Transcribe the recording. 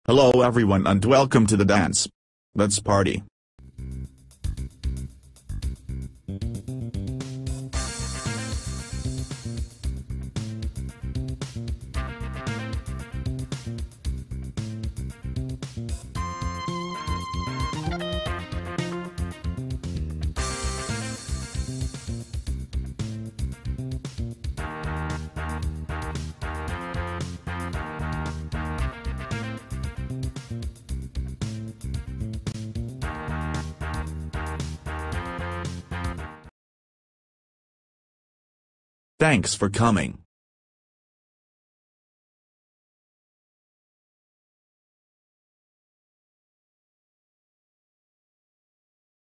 Hello everyone and welcome to the dance. Let's party. Thanks for coming.